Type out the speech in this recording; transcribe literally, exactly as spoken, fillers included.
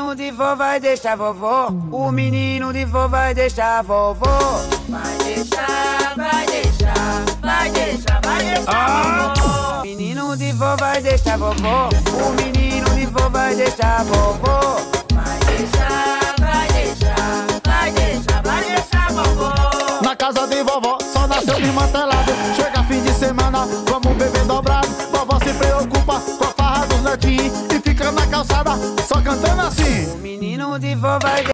menino de vó vai deixar vovó. O menino de vó vai deixar vovó. Vai deixar, vai deixar, vai deixar, vai deixar Ah! vovó. O menino de vó vai deixar vovó. O menino de vó vai deixar vovó. Vai deixar, vai deixar, vai deixar, vai deixar vovó. Na casa de vovó só nasceu desmantelado. Chega fim de semana, vamos beber dobrado. Vovó se preocupa com a farra dos netinhos e fica na calçada só cantando assim. O menino de vó vai